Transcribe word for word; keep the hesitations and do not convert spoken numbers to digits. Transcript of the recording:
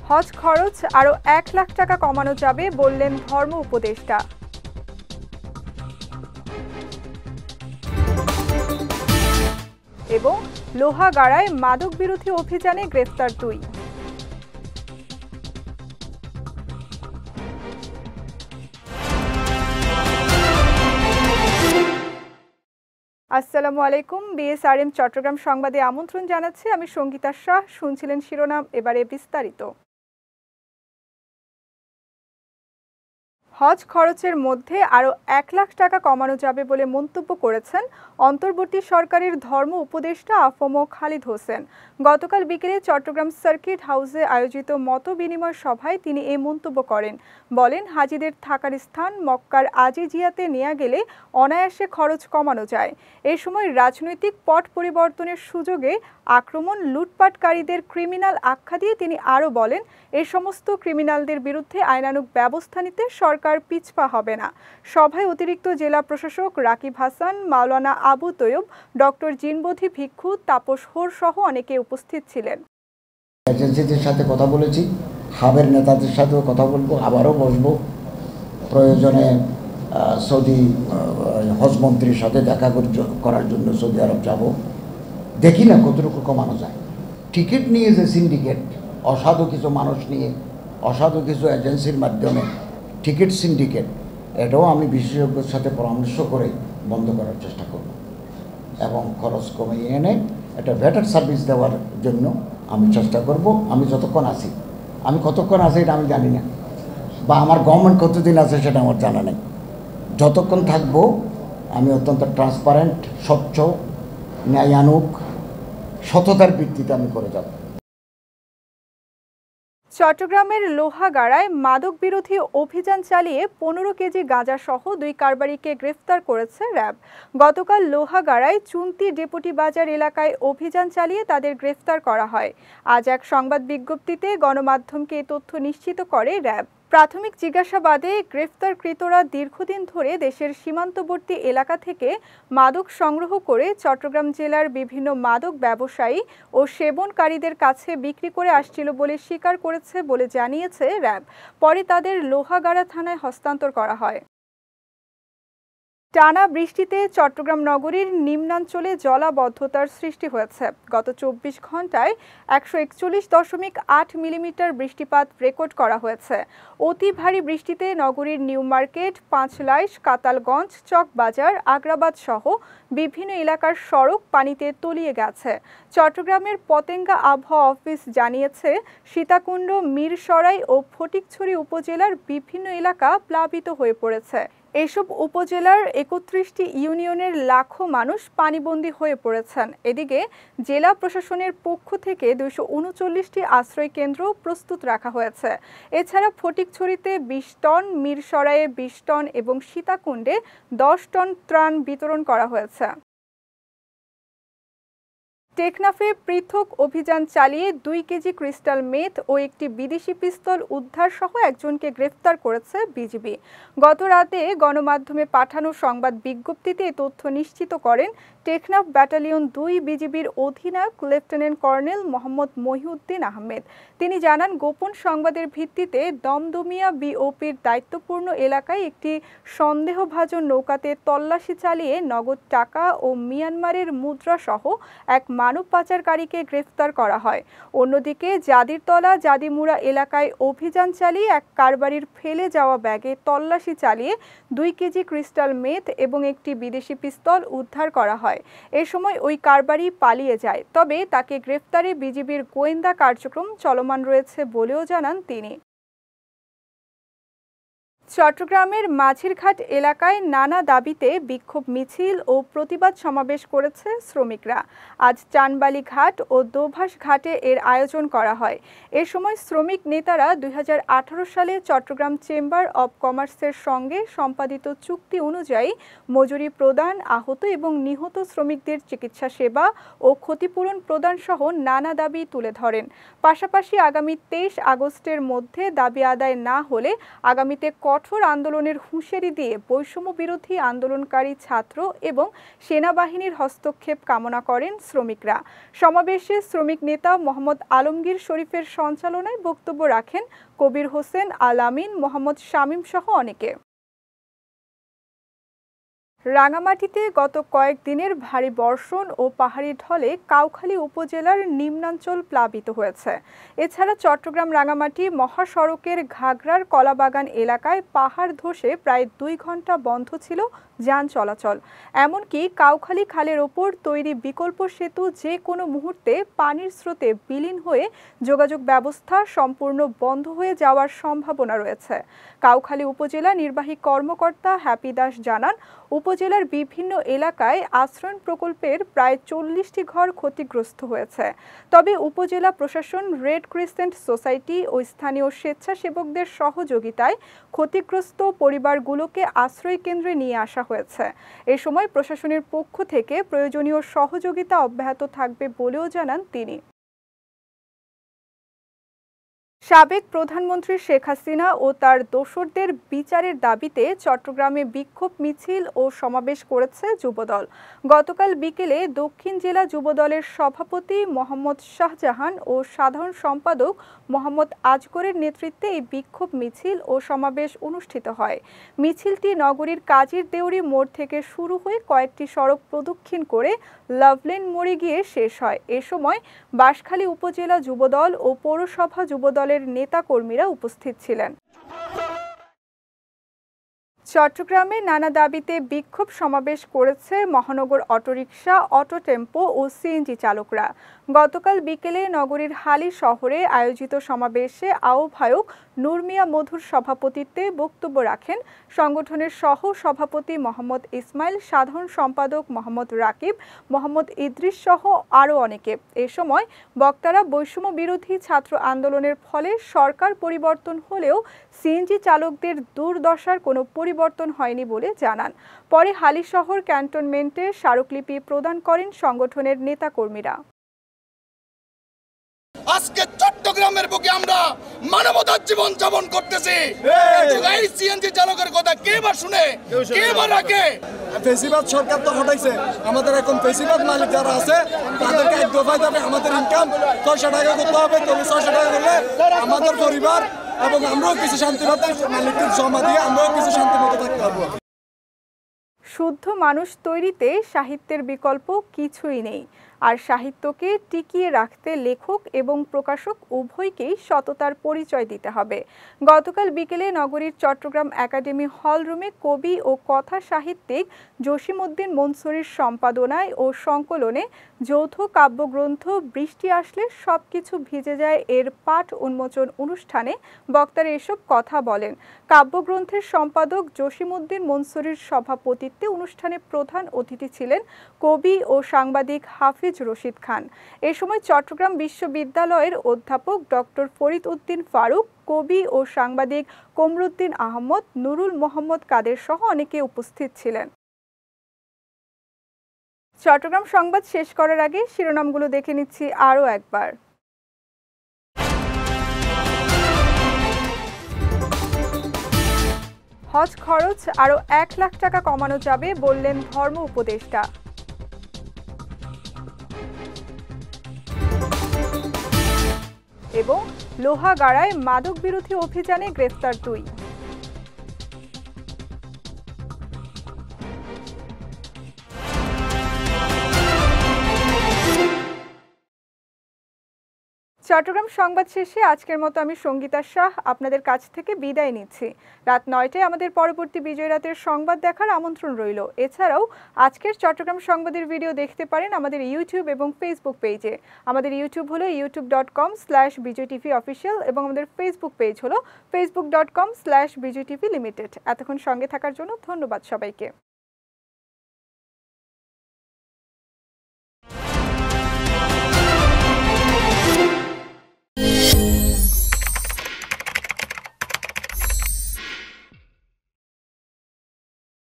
হজ খরচ আরও এক লাখ টাকা কমানো যাবে বললেন ধর্ম উপদেষ্টা। এবং লোহাগাড়ায় মাদক বিরোধী অভিযানে গ্রেফতার দুই। আসসালামু আলাইকুম। বিএসআরএম চট্টগ্রাম সংবাদে আমন্ত্রণ জানাচ্ছি আমি সঙ্গীতা শাহ। শুনছিলেন শিরোনাম, এবারে বিস্তারিত। হজ খরচের মধ্যে আরও এক লাখ টাকা কমানো যাবে বলে মন্তব্য করেছেন অন্তর্বর্তী সরকারের ধর্ম উপদেষ্টা আফম খালিদ হোসেন। গতকাল বিকেলে চট্টগ্রাম সার্কিট হাউসে আয়োজিত মত বিনিময় সভায় তিনি এই মন্তব্য করেন। বলেন, হাজিদের থাকার স্থান মক্কার আজিজিয়াতে নেওয়া গেলে অনায়াসে খরচ কমানো যায়। এ সময় রাজনৈতিক পট পরিবর্তনের সুযোগে আক্রমণ, লুটপাটকারীদের ক্রিমিনাল আখ্যা দিয়ে তিনি আরও বলেন, এ সমস্ত ক্রিমিনালদের বিরুদ্ধে আইনানুগ ব্যবস্থা নিতে সরকার পিছপা হবে না। সভায় অতিরিক্ত জেলা প্রশাসক রাকিব হাসান, মাওলানা আবু তৈয়ব, ডক্টর জিনবধি ভিক্ষু, তাপস হোর সহ অনেকে উপস্থিত ছিলেন। এজেন্সিদের সাথে কথা বলেছি, হাবের নেতাদের সাথেও কথা বলবো, আবারও বসবো। প্রয়োজনে সৌদি হজমন্ত্রীর সাথে দেখা করার জন্য সৌদি আরব যাব। দেখি না কতটুকু কমানো যায়। টিকিট নিয়ে যে সিন্ডিকেট, অসাধু কিছু মানুষ নিয়ে, অসাধু কিছু এজেন্সির মাধ্যমে টিকিট সিন্ডিকেট, এটাও আমি বিশেষজ্ঞের সাথে পরামর্শ করে বন্ধ করার চেষ্টা করব এবং খরচ কমিয়ে এনে একটা বেটার সার্ভিস দেওয়ার জন্য আমি চেষ্টা করব। আমি যতক্ষণ আছি, আমি কতক্ষণ আছি এটা আমি জানি না, বা আমার গভর্নমেন্ট কতদিন আছে সেটা আমার জানা নেই। যতক্ষণ থাকবো আমি অত্যন্ত ট্রান্সপারেন্ট, স্বচ্ছ, ন্যায়ানুগ, সততার ভিত্তিতে আমি করে যাব। চট্টগ্রামের লোহাগাড়ায় মাদক বিরোধী অভিযান চালিয়ে পনেরো কেজি গাঁজা সহ দুই কারবারিকে গ্রেফতার করেছে র্যাব। গতকাল লোহাগাড়ায় চুন্তি ডেপুটি বাজার এলাকায় অভিযান চালিয়ে তাদের গ্রেফতার করা হয়। আজ এক সংবাদ বিজ্ঞপ্তিতে গণমাধ্যমকে এ তথ্য নিশ্চিত করে র্যাব। প্রাথমিক জিজ্ঞাসাবাদে গ্রেফতারকৃতরা দীর্ঘদিন ধরে দেশের সীমান্তবর্তী এলাকা থেকে মাদক সংগ্রহ করে চট্টগ্রাম জেলার বিভিন্ন মাদক ব্যবসায়ী ও সেবনকারীদের কাছে বিক্রি করে আসছিল বলে স্বীকার করেছে বলে জানিয়েছে র্যাব। পরে তাদের লোহাগাড়া থানায় হস্তান্তর করা হয়। টানা বৃষ্টিতে চট্টগ্রাম নগরীর নিম্নাঞ্চলে জলাবদ্ধতার সৃষ্টি হয়েছে। গত চব্বিশ ঘন্টায় একশো একচল্লিশ দশমিক আট মিলিমিটার বৃষ্টিপাত রেকর্ড করা হয়েছে। অতি ভারী বৃষ্টিতে নগরীর নিউ মার্কেট, পাঁচলাইশ, কাতালগঞ্জ, চকবাজার, আগ্রাবাদ সহ বিভিন্ন এলাকার সড়ক পানিতে তলিয়ে গেছে। চট্টগ্রামের পতেঙ্গা আবহাওয়া অফিস জানিয়েছে, সীতাকুণ্ড, মিরসরাই ও ফটিকছড়ি উপজেলার বিভিন্ন এলাকা প্লাবিত হয়ে পড়েছে। এসব উপজেলার একত্রিশটি ইউনিয়নের লাখো মানুষ পানিবন্দী হয়ে পড়েছেন। এদিকে জেলা প্রশাসনের পক্ষ থেকে দুইশো উনচল্লিশটি আশ্রয় কেন্দ্র প্রস্তুত রাখা হয়েছে। এছাড়া ফটিকছড়িতে বিশ টন, মিরসরাইয়ে বিশ টন এবং সীতাকুণ্ডে দশ টন ত্রাণ বিতরণ করা হয়েছে। টেকনাফে পৃথক অভিযান চালিয়ে দুই কেজি ক্রিস্টাল মেথ ও একটি বিদেশি পিস্তল উদ্ধার সহ একজনকে গ্রেফতার করেছে বিজিবি। গত রাতে গণমাধ্যমে পাঠানো সংবাদ বিজ্ঞপ্তিতে এ তথ্য নিশ্চিত করেন টেকনাফ ব্যাটালিয়ন দুই বিজিবির অধিনায়ক লেফটেন্যান্ট কর্নেল মোহাম্মদ মহিউদ্দিন আহমেদ। তিনি জানান, গোপন সংবাদের ভিত্তিতে দমদমিয়া বিওপির দায়িত্বপূর্ণ এলাকায় একটি সন্দেহভাজন নৌকাতে তল্লাশি চালিয়ে নগদ টাকা ও মিয়ানমারের মুদ্রা সহ এক মানব পাচারকারীকে গ্রেফতার করা হয়। অন্যদিকে জাদিরতলা, জাদিমুড়া এলাকায় অভিযান চালিয়ে এক কারবারির ফেলে যাওয়া ব্যাগে তল্লাশি চালিয়ে দুই কেজি ক্রিস্টাল মেথ এবং একটি বিদেশি পিস্তল উদ্ধার করা হয়। এ সময় ওই কারবারি পালিয়ে যায়, তবে তাকে গ্রেফতারে বিজিবির গোয়েন্দা কার্যক্রম চলমান রয়েছে বলেও জানান তিনি। চট্টগ্রামের মাঝিরঘাট এলাকায় নানা দাবিতে বিক্ষোভ মিছিল ও প্রতিবাদ সমাবেশ করেছে শ্রমিকরা। আজ চানবালি ঘাট ও দোভাষ ঘাটে এর আয়োজন করা হয়। এ সময় শ্রমিক নেতারা দুই হাজার আঠারো সালে চট্টগ্রাম চেম্বার অব কমার্সের সঙ্গে সম্পাদিত চুক্তি অনুযায়ী মজুরি প্রদান, আহত এবং নিহত শ্রমিকদের চিকিৎসা সেবা ও ক্ষতিপূরণ প্রদান সহ নানা দাবি তুলে ধরেন। পাশাপাশি আগামী তেইশ আগস্টের মধ্যে দাবি আদায় না হলে আগামীতে কঠোর আন্দোলনের হুঁশিয়ারি দিয়ে বৈষম্য বিরোধী আন্দোলনকারী ছাত্র এবং সেনাবাহিনীর হস্তক্ষেপ কামনা করেন শ্রমিকরা। সমাবেশে শ্রমিক নেতা মোহাম্মদ আলমগীর শরীফের সঞ্চালনায় বক্তব্য রাখেন কবির হোসেন আল আমিন, মোহাম্মদ শামীম সহ অনেকে। রাঙামাটিতে গত কয়েকদিনের ভারী বর্ষণ ও পাহাড়ি ঢলে কাউখালী উপজেলার নিম্নাঞ্চল প্লাবিত হয়েছে। এছাড়া চট্টগ্রাম রাঙামাটি মহাসড়কের ঘাগড়ার কলাবাগান এলাকায় পাহাড় ধসে প্রায় দুই ঘন্টা বন্ধ ছিল যান চলাচল। এমনকি কাউখালী খালের ওপর তৈরি বিকল্প সেতু যে কোনো মুহূর্তে পানির স্রোতে বিলীন হয়ে যোগাযোগ ব্যবস্থা সম্পূর্ণ বন্ধ হয়ে যাওয়ার সম্ভাবনা রয়েছে। কাউখালী উপজেলা নির্বাহী কর্মকর্তা হ্যাপি দাস জানান, উপজেলার বিভিন্ন এলাকায় আশ্রয় প্রকল্পের প্রায় চল্লিশটি ঘর ক্ষতিগ্রস্ত হয়েছে। তবে উপজেলা প্রশাসন, রেড ক্রিসেন্ট সোসাইটি ও স্থানীয় স্বেচ্ছাসেবকদের সহযোগিতায় ক্ষতিগ্রস্ত পরিবারগুলোকে আশ্রয় কেন্দ্রে নিয়ে আসা হয়েছে। এ সময় প্রশাসনের পক্ষ থেকে প্রয়োজনীয় সহযোগিতা অব্যাহত থাকবে বলেও জানান তিনি। সাবেক প্রধানমন্ত্রী শেখ হাসিনা ও তার দোসরদের বিচারের দাবিতে চট্টগ্রামে বিক্ষোভ মিছিল ও সমাবেশ করেছে যুবদল। গতকাল বিকেলে দক্ষিণ জেলা যুবদলের সভাপতি মোহাম্মদ শাহজাহান ও সাধারণ সম্পাদক মোহাম্মদ আজগরের নেতৃত্বে এই বিক্ষোভ মিছিল ও সমাবেশ অনুষ্ঠিত হয়। মিছিলটি নগরীর কাজীর দেউরি মোড় থেকে শুরু হয়ে কয়েকটি সড়ক প্রদক্ষিণ করে লাভলেন মোড়ে গিয়ে শেষ হয়। এ সময় বাঁশখালী উপজেলা যুবদল ও পৌরসভা যুবদলের নেতাকর্মীরা উপস্থিত ছিলেন। চট্টগ্রামে নানা দাবিতে বিক্ষোভ সমাবেশ করেছে মহানগর অটোরিকশা, অটো টেম্পো ও সিএনজি চালকরা। গতকাল বিকেলে নগরীর হালি শহরে আয়োজিত সমাবেশে আহ্বায়ক নূর মিয়া মধুর সভাপতিত্বে বক্তব্য রাখেন সংগঠনের সহ সভাপতি মোহাম্মদ ইসমাইল, সাধারণ সম্পাদক মোহাম্মদ রাকিব, মোহাম্মদ ইদ্রিস সহ আরও অনেকে। এ সময় বক্তারা বৈষম্য বিরোধী ছাত্র আন্দোলনের ফলে সরকার পরিবর্তন হলেও সিএনজি চালকদের দুর্দশার কোনো পরিবর্তন হয়নি বলে জানান। পরে হালি শহর ক্যান্টনমেন্টে স্মারকলিপি প্রদান করেন সংগঠনের নেতাকর্মীরা। আজকে চট্টগ্রামের বুকে আমরা মানবতার জীবন যাপন করতেছি। এই সিএনজি চালকের কথা কে বা শুনে, কে বা রাখে? ফেসিবাদ সরকার তো হটাইছে, আমাদের এখন ফেসিবাদ মালিক যারা আছে তাদেরকে এক দফায় যাবে। আমাদের ইনকাম ছয়শো টাকা করতে হবে, তবে ছয়শো টাকা করলে আমাদের পরিবার এবং আমরাও কিছু শান্তি মতো মালিককে জমা দিয়ে আমরাও কিছু শান্তি মতো থাকতে পারবো। শুদ্ধ মানুষ তৈরিতে সাহিত্যের বিকল্প কিছুই নেই, আর সাহিত্যকে টিকিয়ে রাখতে লেখক এবং প্রকাশক উভয়কেই সততার পরিচয় দিতে হবে। গতকাল বিকেলে নগরীর চট্টগ্রাম একাডেমি হলরুমে কবি ও কথা সাহিত্যিক জসিমউদ্দিন মনসুরীর সম্পাদনায় ও সংকলনে যৌথ কাব্যগ্রন্থ বৃষ্টি আসলে সবকিছু ভিজে যায় এর পাঠ উন্মোচন অনুষ্ঠানে বক্তারা এসব কথা বলেন। কাব্যগ্রন্থের সম্পাদক জসিমউদ্দিন মনসুরীর সভাপতিত্বে অনুষ্ঠানে প্রধান অতিথি ছিলেন কবি ও সাংবাদিক হাফিজ রশিদ খান। এ সময় চট্টগ্রাম বিশ্ববিদ্যালয়ের অধ্যাপক ডক্টর ফরিদ উদ্দিন ফারুক, কবি ও সাংবাদিক কমরুদ্দিন আহমদ, নুরুল মোহাম্মদ কাদের সহ অনেকে উপস্থিত ছিলেন। চট্টগ্রাম সংবাদ শেষ করার আগে শিরোনামগুলো দেখে নিচ্ছি আরও একবার। হজ খরচ আরও এক লাখ টাকা কমানো যাবে বললেন ধর্ম উপদেষ্টা। এবং লোহাগাড়ায় মাদক বিরোধী অভিযানে গ্রেফতার দুই। চট্টগ্রাম সংবাদ শেষে আজকের মতো আমি সঙ্গীতা শাহ আপনাদের কাছ থেকে বিদায় নিচ্ছি। রাত নয়টায় আমাদের পরবর্তী বিজয় রাতের সংবাদ দেখার আমন্ত্রণ রইল। এছাড়াও আজকের চট্টগ্রাম সংবাদের ভিডিও দেখতে পারেন আমাদের ইউটিউব এবং ফেসবুক পেজে। আমাদের ইউটিউব হলো YouTube dot com slash Bijoy TV official এবং আমাদের ফেসবুক পেজ হলো Facebook dot com slash Bijoy TV limited. এতক্ষণ সঙ্গে থাকার জন্য ধন্যবাদ সবাইকে।